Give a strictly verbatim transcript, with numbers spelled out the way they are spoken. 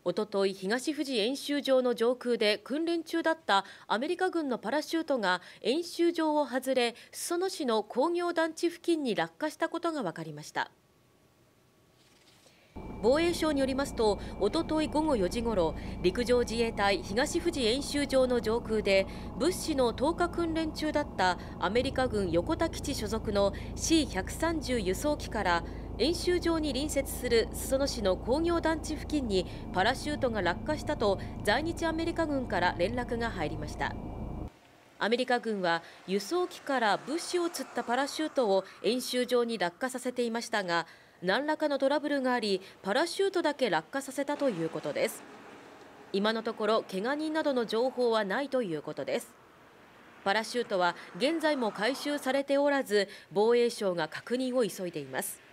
おととい、東富士演習場の上空で訓練中だったアメリカ軍のパラシュートが演習場を外れ、裾野市の工業団地付近に落下したことが分かりました。防衛省によりますと、おととい午後よじごろ、陸上自衛隊東富士演習場の上空で物資の投下訓練中だったアメリカ軍横田基地所属の シーひゃくさんじゅう 輸送機から演習場に隣接する裾野市の工業団地付近にパラシュートが落下したと在日アメリカ軍から連絡が入りました。アメリカ軍は輸送機から物資を積ったパラシュートを演習場に落下させていましたが、何らかのトラブルがあり、パラシュートだけ落下させたということです。今のところ怪我人などの情報はないということです。パラシュートは現在も回収されておらず、防衛省が確認を急いでいます。